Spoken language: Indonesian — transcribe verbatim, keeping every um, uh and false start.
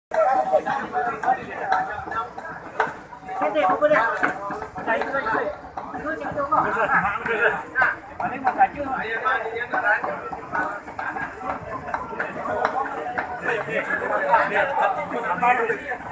现在不对，来一个一个，一个行就好。不是，不是，反正我感觉。对对对对对。